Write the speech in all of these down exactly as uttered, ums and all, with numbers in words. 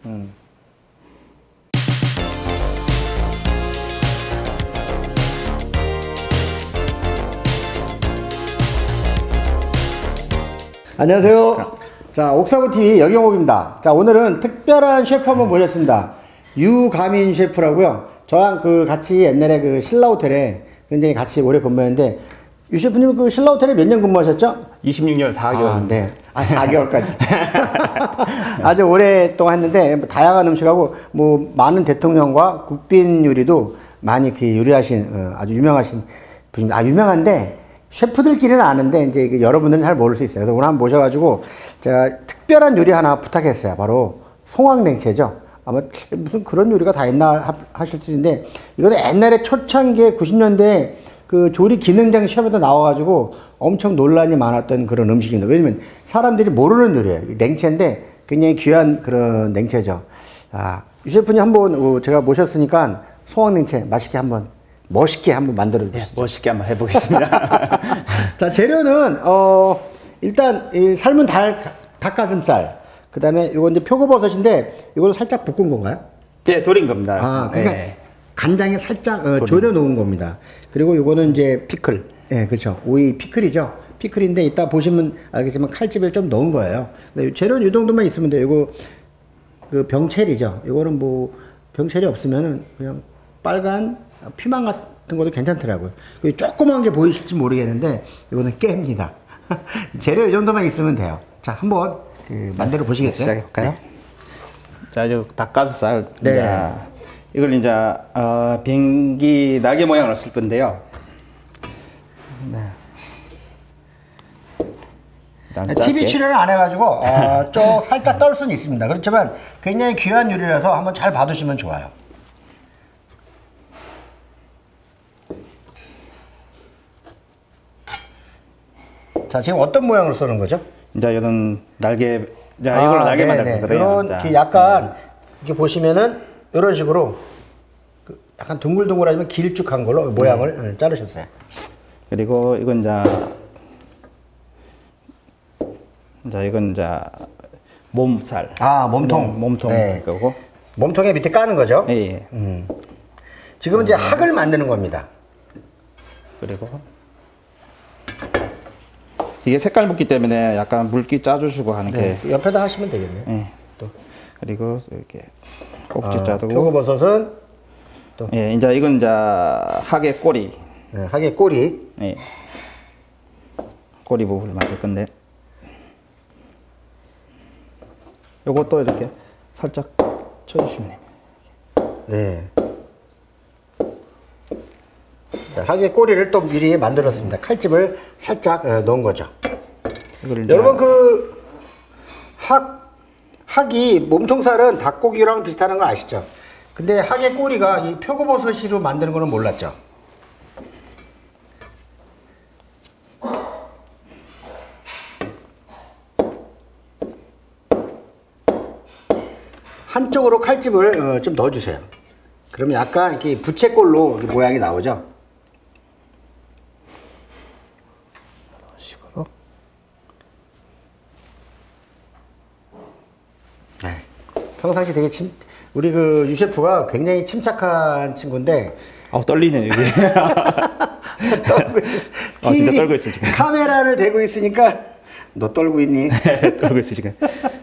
음. 안녕하세요. 자, 옥사고티비 여경옥입니다. 자, 오늘은 특별한 셰프 한번 모셨습니다. 유가민 셰프라고요. 저랑 그 같이 옛날에 그 신라호텔에 굉장히 같이 오래 근무했는데, 유 셰프님 그 신라호텔에 몇 년 근무하셨죠? 이십육 년 사 개월. 아, 네. 아, 사 개월까지. 아주 오랫동안 했는데, 다양한 음식하고, 뭐, 많은 대통령과 국빈 요리도 많이 그 요리하신, 어, 아주 유명하신 분입니다. 아, 유명한데, 셰프들끼리는 아는데, 이제 그 여러분들은 잘 모를 수 있어요. 그래서 오늘 한번 모셔가지고, 제가 특별한 요리 하나 부탁했어요. 바로 송황냉채죠. 아마 무슨 그런 요리가 다 있나 하실 수 있는데, 이거는 옛날에 초창기에 구십 년대에 그 조리 기능장 시험에도 나와가지고 엄청 논란이 많았던 그런 음식입니다. 왜냐면 사람들이 모르는 요리예요. 냉채인데 굉장히 귀한 그런 냉채죠. 아, 유 셰프님 한번 제가 모셨으니까 송황냉채 맛있게 한번 멋있게 한번 만들어 주시죠. 네, 멋있게 한번 해보겠습니다. 자, 재료는 어 일단 이 삶은 달 닭가슴살, 그 다음에 이거 이제 표고버섯인데 이거는 살짝 볶은 건가요? 네, 돌인 겁니다. 아, 그러니까 네. 간장에 살짝 어, 졸여 놓은 겁니다. 그리고 이거는 이제 피클. 예, 네, 그렇죠. 오이 피클이죠. 피클인데 이따 보시면 알겠지만 칼집을 좀 넣은 거예요. 근데 재료는 이 정도만 있으면 돼요. 이거 그 병채리죠. 이거는 뭐 병채리 없으면은 그냥 빨간 피망 같은 것도 괜찮더라고요. 조그만 게 보이실지 모르겠는데 이거는 깨입니다. 재료 이 정도만 있으면 돼요. 자, 한번 그 만들어 보시겠어요? 시작해볼까요? 네. 자, 이제 닭가슴살. 네. 이제 이걸 이제 어, 비행기 날개 모양으로 쓸 건데요. 네. 티비 출연을 안 해가지고 어, 좀 살짝 떨 수는 있습니다. 그렇지만 굉장히 귀한 요리라서 한번 잘 봐두시면 좋아요. 자, 지금 어떤 모양으로 쓰는 거죠? 이제 이런 날개, 자, 이걸로 아, 날개 네네. 만들 거거든요. 이렇게 약간 네. 이렇게 보시면은 이런 식으로 그 약간 둥글둥글하지만 길쭉한 걸로 모양을 네. 자르셨어요. 그리고 이건 이제 이제 이건 이제 몸살. 아, 몸통. 몸, 몸통 네. 거고. 몸통에 밑에 까는 거죠? 예. 예. 음. 지금 음. 이제 학을 만드는 겁니다. 그리고 이게 색깔 묻기 때문에 약간 물기 짜주시고 하는 네. 게 옆에다 하시면 되겠네요. 예. 또 그리고 이렇게 꼭지 아, 짜두고. 표고버섯은 또 예, 이제 이건 이제 학의 꼬리. 네, 학의 꼬리. 예. 꼬리 부분을 만들 건데. 요것도 이렇게 살짝 쳐주시면 됩니다. 네. 자, 학의 꼬리를 또 미리 만들었습니다. 칼집을 살짝 어, 넣은 거죠. 여러분 그 학, 학이 몸통살은 닭고기랑 비슷한 거 아시죠? 근데 학의 꼬리가 이 표고버섯으로 만드는 거는 몰랐죠? 한쪽으로 칼집을 어, 좀 넣어주세요. 그러면 약간 이렇게 부채꼴로 이렇게 모양이 나오죠? 이런 식으로. 네. 평상시 되게 침, 우리 그 유 셰프가 굉장히 침착한 친구인데. 아, 떨리네, 여기. 떨고, 아, 진짜 떨고 있어, 지금. 카메라를 대고 있으니까, 너 떨고 있니? 떨고 있어, 지금.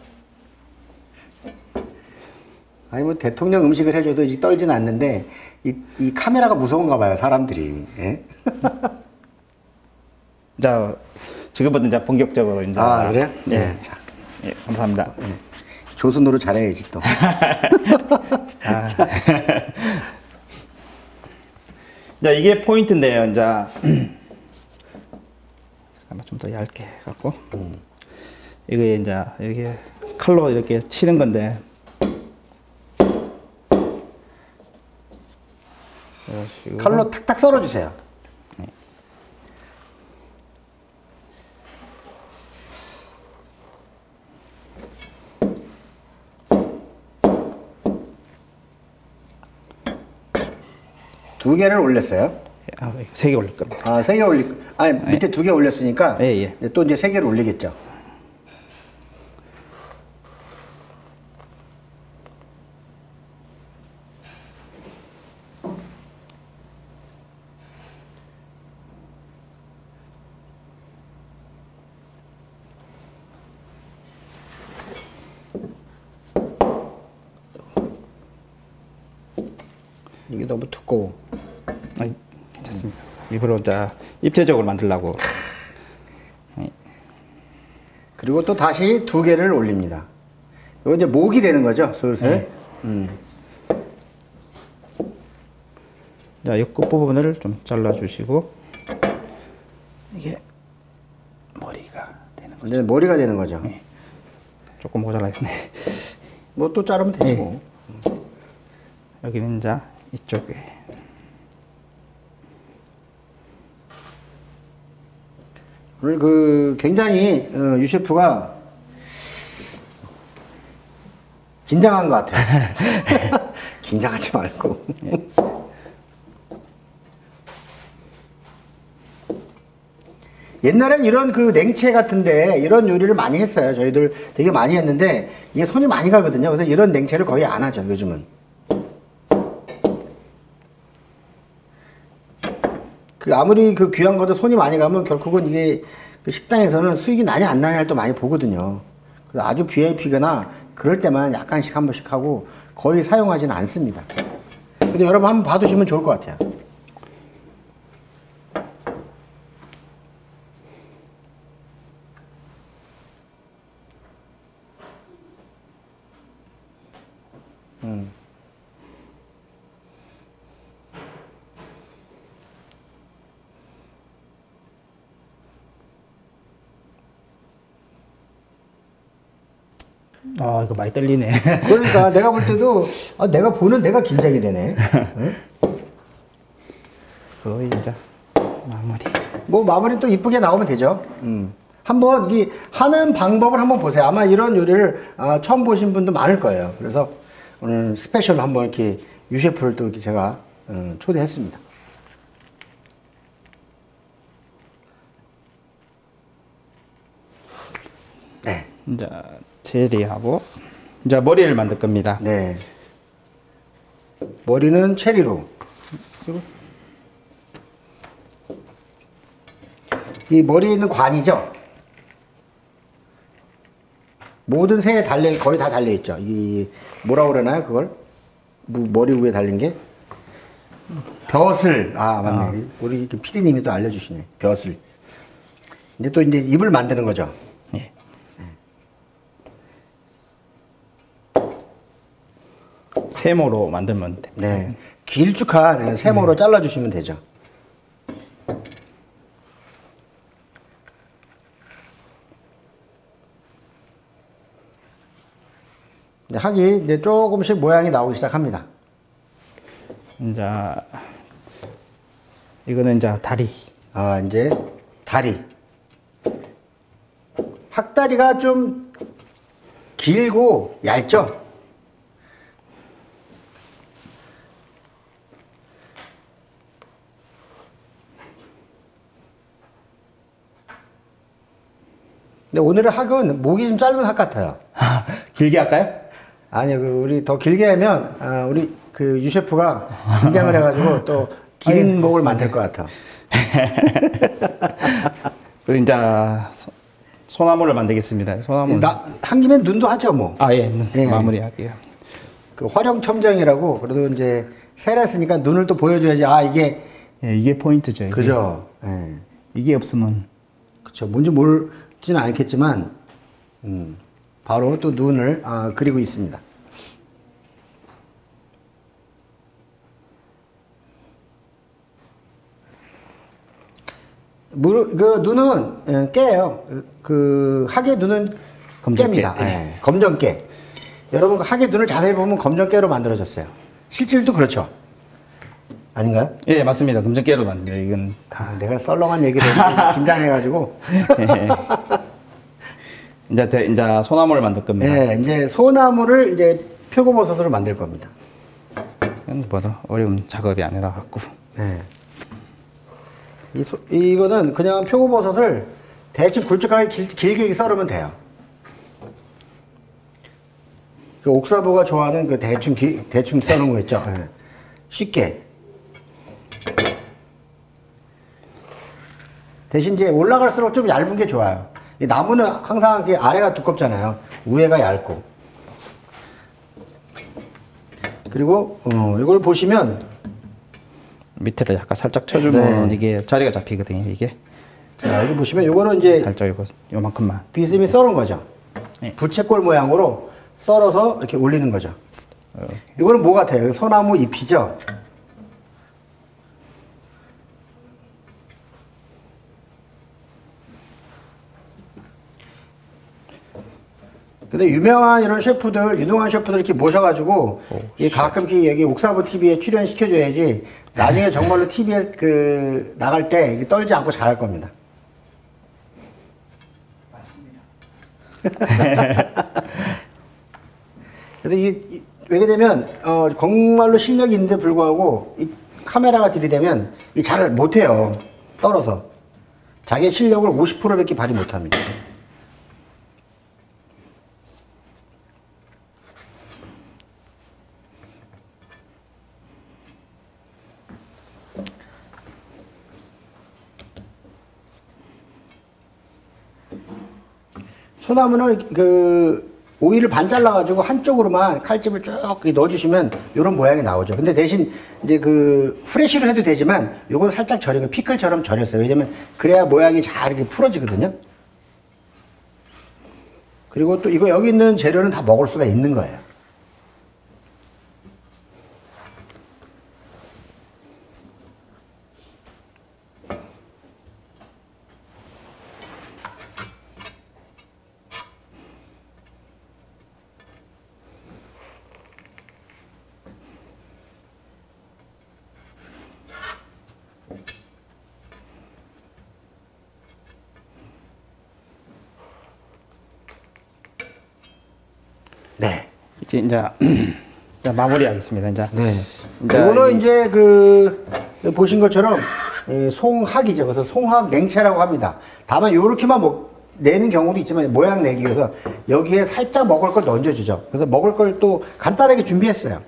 아니, 뭐, 대통령 음식을 해줘도 이 떨지는 않는데, 이, 이 카메라가 무서운가 봐요, 사람들이. 예? 자, 지금부터 이제 본격적으로 이제. 아, 그래요? 네. 네. 자. 예, 감사합니다. 네. 조순으로 잘해야지, 또. 아. 자, 이게 포인트인데요, 이제. 잠깐만, 좀 더 얇게 해갖고. 음. 이게 이제, 여기 칼로 이렇게 치는 건데. 칼로 탁탁 썰어주세요. 네. 두 개를 올렸어요? 아, 세 개 올릴 겁니다. 아, 세 개 올릴, 아니, 밑에 네. 두 개 올렸으니까. 예, 예. 또 이제 세 개를 올리겠죠. 이게 너무 두꺼워. 아니, 괜찮습니다. 일부러 자 입체적으로 만들려고. 그리고 또 다시 두 개를 올립니다. 이거 이제 목이 되는 거죠, 슬슬. 네. 음. 자, 이 끝부분을 좀 잘라주시고 이게 머리가 되는 거죠. 이제 머리가 되는 거죠. 네. 조금 모자라겠네. 뭐 또 자르면 되지 네. 뭐. 여기는 이제 이쪽에. 오늘 그 굉장히 어, 유 셰프가 긴장한 것 같아요. 긴장하지 말고. 옛날엔 이런 그 냉채 같은데 이런 요리를 많이 했어요. 저희들 되게 많이 했는데 이게 손이 많이 가거든요. 그래서 이런 냉채를 거의 안 하죠, 요즘은. 그 아무리 그 귀한 것도 손이 많이 가면 결국은 이게 그 식당에서는 수익이 나냐 안 나냐를 또 많이 보거든요. 그래서 아주 브이아이피거나 그럴 때만 약간씩 한 번씩 하고 거의 사용하지는 않습니다. 근데 여러분 한번 봐두시면 좋을 것 같아요. 음. 아, 이거 많이 떨리네. 그러니까 내가 볼 때도 아, 내가 보는 내가 긴장이 되네. 응? 거의 이제 마무리. 뭐 마무리 또 이쁘게 나오면 되죠. 음. 한번 이 하는 방법을 한번 보세요. 아마 이런 요리를 아, 처음 보신 분도 많을 거예요. 그래서 오늘 스페셜로 한번 이렇게 유 셰프를 또 이렇게 제가 음, 초대했습니다. 네. 이제 체리하고 이제 머리를 만들 겁니다. 네. 머리는 체리로. 그리고 이 머리에 있는 관이죠. 모든 새에 달려 거의 다 달려 있죠. 이 뭐라고 그러나요, 그걸? 머리 위에 달린 게 벼슬. 아 맞네. 아. 우리 피디님이 또 알려주시네. 벼슬. 이제 또 이제 입을 만드는 거죠. 예. 세모로 만들면 됩니다. 네. 길쭉한 세모로 네. 잘라주시면 되죠. 네, 하기 이제 조금씩 모양이 나오기 시작합니다. 이제 이거는 이제 다리. 아 이제 다리. 학다리가 좀 길고 얇죠. 근데 오늘의 학은 목이 좀 짧은 학 같아요. 길게 할까요? 아니요, 그 우리 더 길게 하면 아, 우리 그 유 셰프가 긴장을 해가지고 또 긴 목을 만들 것 같아. 그리고 이제 소, 소나무를 만들겠습니다. 소나무. 나, 한 김에 눈도 하죠, 뭐. 아 예, 네. 마무리할게요. 그 활용첨정이라고 그래도 이제 세라했으니까 눈을 또 보여줘야지. 아 이게 예, 이게 포인트죠. 이게. 그죠. 예. 이게 없으면 그렇죠. 뭔지 모르지는 않겠지만 음, 바로 또 눈을 아, 그리고 있습니다. 물, 그 눈은 깨요. 그 학의 눈은 검정깨. 깨입니다. 네. 검정깨. 여러분 그 학의 눈을 자세히 보면 검정깨로 만들어졌어요. 실질도 그렇죠. 아닌가요? 예, 맞습니다. 검정깨로 만들어요. 이건 다 아, 내가 썰렁한 얘기를 했는데 긴장해가지고. 예. 이제 대, 이제 소나무를 만들 겁니다. 네, 이제 소나무를 이제 표고버섯으로 만들 겁니다. 이건 뭐도 어려운 작업이 아니라 갖고. 네. 이 소, 이거는 그냥 표고버섯을 대충 굵직하게 길, 길게 썰으면 돼요. 그 옥사부가 좋아하는 그 대충 기, 대충 써놓은 거 있죠. 네. 쉽게. 대신 이제 올라갈수록 좀 얇은 게 좋아요. 이 나무는 항상 아래가 두껍잖아요. 위에가 얇고. 그리고 어, 이걸 보시면 밑에를 약간 살짝 쳐주면 네. 이게 자리가 잡히거든요. 이게 자, 여기 보시면 요거는 이제 살짝 이거 요만큼만. 비스듬히 썰은 거죠. 네. 부채꼴 모양으로 썰어서 이렇게 올리는 거죠. 이거는 뭐 같아요? 소나무 잎이죠. 근데 유명한 이런 셰프들, 유능한 셰프들 이렇게 모셔가지고 이 가끔 이렇게 여기 옥사부 티비에 출연시켜줘야지 나중에 정말로 티비에 그 나갈 때 이렇게 떨지 않고 잘할 겁니다. 근데 이게 이- 왜게 되면 어, 정말로 실력이 있는데 불구하고 이 카메라가 들이대면 이 잘 못해요. 떨어서 자기의 실력을 오십 퍼센트밖에 발휘 못합니다. 소나무는 그 오이를 반 잘라가지고 한쪽으로만 칼집을 쭉 넣어주시면 이런 모양이 나오죠. 근데 대신 이제 그 프레쉬로 해도 되지만 요건 살짝 절이고 피클처럼 절였어요. 왜냐면 그래야 모양이 잘 이렇게 풀어지거든요. 그리고 또 이거 여기 있는 재료는 다 먹을 수가 있는 거예요. 네. 이제 이제 이제 마무리하겠습니다. 이제. 네. 이제 이거는 이- 이제 그 보신 것처럼 예, 송학이죠. 그래서 송학 냉채라고 합니다. 다만 요렇게만 먹, 내는 경우도 있지만 모양 내기 위해서 여기에 살짝 먹을 걸 넣어주죠. 그래서 먹을 걸 또 간단하게 준비했어요.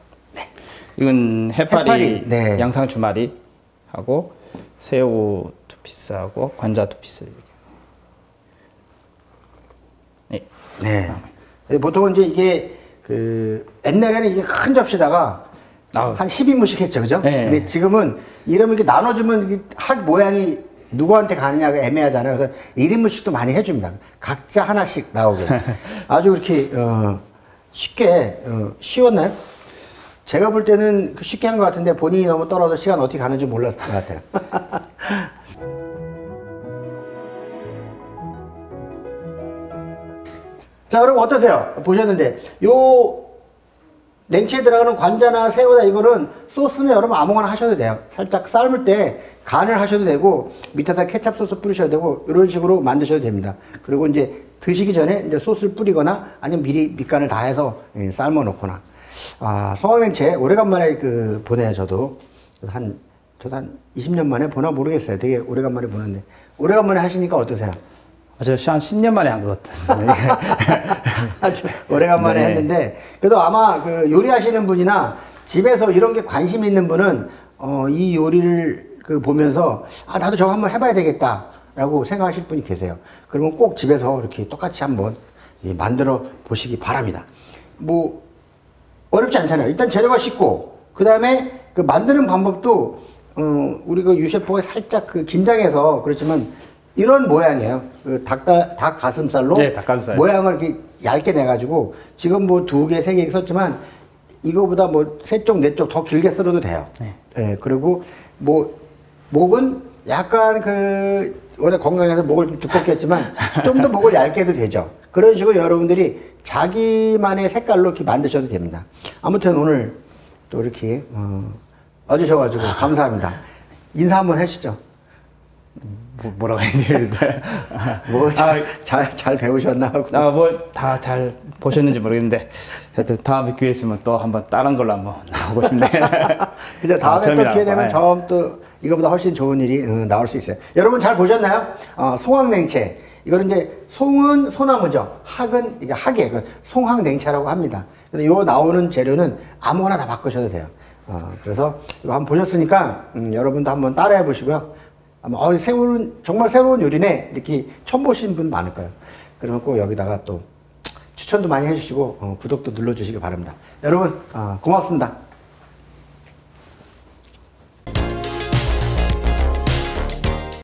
이건 해파리, 해파리, 네. 양상추 마리 하고 새우 두 피스하고 관자 두 피스. 네. 네. 보통은 이제 이게 그 옛날에는 이게 큰 접시다가 아우. 한 십 인분씩 했죠, 그죠? 네. 근데 지금은 이러면 이렇게 나눠주면 이게 학 모양이 누구한테 가느냐가 애매하잖아요. 그래서 일 인분씩도 많이 해줍니다. 각자 하나씩 나오게. 아주 그렇게 어, 쉽게 어, 쉬웠나요? 제가 볼 때는 그 쉽게 한 것 같은데 본인이 너무 떨어져 시간 어떻게 가는지 몰랐을 것 같아요. 자, 그럼 어떠세요? 보셨는데 요 냉채에 들어가는 관자나 새우나 이거는 소스는 여러분 아무거나 하셔도 돼요. 살짝 삶을 때 간을 하셔도 되고 밑에다 케찹 소스 뿌리셔도 되고 이런 식으로 만드셔도 됩니다. 그리고 이제 드시기 전에 이제 소스를 뿌리거나 아니면 미리 밑간을 다 해서 예, 삶아 놓거나. 아, 송황냉채 오래간만에 그 보네요. 저도 한 저도 한 이십 년 만에 보나 모르겠어요. 되게 오래간만에 보는데 오래간만에 하시니까 어떠세요? 저 한 십 년 만에 한 것 같은데. 아주 오래간만에 네. 했는데 그래도 아마 그 요리하시는 분이나 집에서 이런 게 관심 있는 분은 어, 이 요리를 그 보면서 아 나도 저거 한번 해봐야 되겠다라고 생각하실 분이 계세요. 그러면 꼭 집에서 이렇게 똑같이 한번 예, 만들어 보시기 바랍니다. 뭐 어렵지 않잖아요. 일단 재료가 쉽고 그 다음에 그 만드는 방법도 어, 우리 그 유셰프가 살짝 그 긴장해서 그렇지만 이런 모양이에요. 그 닭, 닭 가슴살로 네, 닭가슴살. 모양을 이렇게 얇게 내가지고 지금 뭐 두 개, 세 개 썼지만 이거보다 뭐 세 쪽, 네 쪽 더 길게 썰어도 돼요. 네. 예, 그리고 뭐 목은 약간 그 원래 건강해서 목을 좀 두껍게 했지만 좀 더 목을 얇게 해도 되죠. 그런 식으로 여러분들이 자기만의 색깔로 이렇게 만드셔도 됩니다. 아무튼 오늘 또 이렇게 어, 와주셔가지고 감사합니다. 인사 한번 해주시죠. 뭐, 뭐라고 해야 되는데. 뭐 잘 잘 잘 배우셨나 하고. 아, 뭐 다 잘 보셨는지 모르겠는데 하여튼 다음에 기회 있으면 또 한번 다른 걸로 한번 나오고 싶네. 그죠. 다음에 아, 또 처음이라. 기회 되면 네. 처음 또 이거보다 훨씬 좋은 일이 어, 나올 수 있어요. 여러분 잘 보셨나요? 어, 송황냉채. 이거는 이제 송은 소나무죠. 학은 이게 학이에요. 그 송황냉채라고 합니다. 근데 요 나오는 재료는 아무거나 다 바꾸셔도 돼요. 어, 그래서 이거 한번 보셨으니까 음, 여러분도 한번 따라해 보시고요. 아마 어, 새로운 정말 새로운 요리네 이렇게 처음 보신 분 많을 거예요. 그러면 꼭 여기다가 또 추천도 많이 해주시고 어, 구독도 눌러주시기 바랍니다. 여러분 어, 고맙습니다.